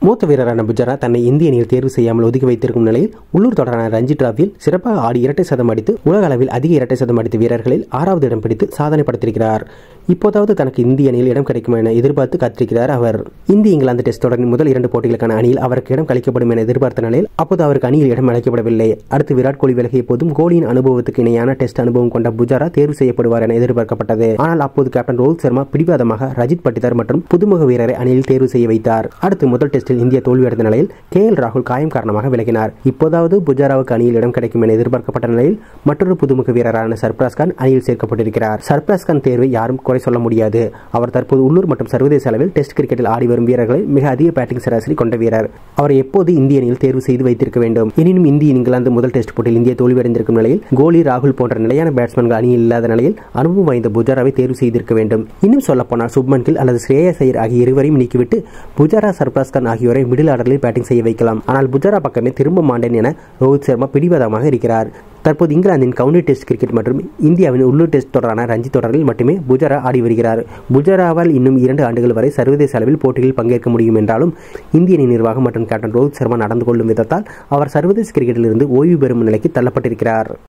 மூத்த வீரரான புஜாரா தன்னை இந்திய அணியில் தேர்வு செய்யாமல் ஒதுக்கி வைத்திருக்கும் நிலையில் உள்ளூர் தொடரான ரஞ்சி டிராபியில் சிறப்பாக ஆடி இரட்டை சதம் அடித்து உலக அளவில் அதிக இரட்டை சதம் அடித்த வீரர்களில் 6வது இடம் பிடித்து சாதனை படைத்திருக்கிறார். இப்போதாவது தனக்கு இந்திய அணியில் இடம் கிடைக்கும் என எதிர்பார்த்து காத்திருக்கிறார் அவர். இந்திய இங்கிலாந்து டெஸ்ட் தொடரின் முதல் 2 போட்டிகளுக்கான அணியில் அவருக்கு இடம் கழிக்கப்படும் என எதிர்பார்த்த நிலையில் அப்போது அவருக்கு அணியில் இடம் அளிக்கப்படவில்லை. அடுத்து விராட் கோலி விலகிய போதும் கோலியின் அனுபவத்துக்கு இணையான டெஸ்ட் அனுபவம் கொண்ட புஜாரா தேர்வு செய்யப்படுவார் என எதிர்பார்க்கப்பட்டது. ஆனால் அப்போது கேப்டன் ரோஹித் சர்மா பிடிவாதமாக ரஜித் பட்டிதார் மற்றும் புதுமுக வீரரை அணியில் தேர்வு செய்ய வைத்தார். அடுத்து முதல் டெஸ்டில் இந்தியா தோல்வியடைந்த நிலையில் KL ராகுல் காயம் காரணமாக விலகினார். இப்போதாவது புஜாராவுக்கு அணியில் இடம் கிடைக்கும் என எதிர்பார்க்கப்பட்ட நிலையில் மற்றொரு புதுமுக வீரரான சர்பராஸ் கான் அணியில் சேர்க்கப்பட்டிருக்கிறார். சர்பராஸ் கான் தேர்வை யாரும் குறை சொல்ல முடியாது. அவர் தற்போது உள்ளூர் மற்றும் சர்வதேச அளவில் டெஸ்ட் கிரிக்கெட்டில் ஆடி வரும் வீரர்களில் மிக அதிக பேட்டிங் சராசரி கொண்ட வீரர். அவரை எப்போது இந்திய அணியில் தேர்வு செய்து வைத்திருக்க வேண்டும். எனினும் இந்திய இங்கிலாந்து முதல் டெஸ்ட் போட்டியில் இந்தியா தோல்வியடைந்திருக்கும் நிலையில் கோலி ராகுல் போன்ற நிலையான பேட்ஸ்மேன்கள் அணியில் இல்லாத நிலையில் அனுபவம் வாய்ந்த புஜாராவை தேர்வு செய்திருக்க வேண்டும். இன்னும் சொல்லப்போனால் சுப்மன் கில் அல்லது ஸ்ரேயஸ் ஐயர் ஆகிய இருவரையும் நீக்கிவிட்டு புஜாரா சர்பராஸ் கான் ஆகியோரை மிடில் ஆர்டரில் பேட்டிங் செய்ய வைக்கலாம். ஆனால் புஜாரா பக்கமே திரும்ப மாட்டேன் என ரோஹித் சர்மா பிடிவாதமாக இருக்கிறார். தற்போது இங்கிலாந்தின் கவுண்டி டெஸ்ட் கிரிக்கெட் மற்றும் இந்தியாவின் உள்ளூர் டெஸ்ட் தொடரான ரஞ்சி தொடரில் மட்டுமே புஜாரா ஆடி வருகிறார். புஜாராவால் இன்னும் 2 ஆண்டுகள் வரை சர்வதேச அளவில் போட்டிகளில் பங்கேற்க முடியும் என்றாலும் இந்திய அணி நிர்வாகம் மற்றும் கேப்டன் ரோஹித் சர்மா நடந்து கொள்ளும் விதத்தால் அவர் சர்வதேச கிரிக்கெட்டில் இருந்து ஓய்வு பெறும் நிலைக்கு தள்ளப்பட்டிருக்கிறார்.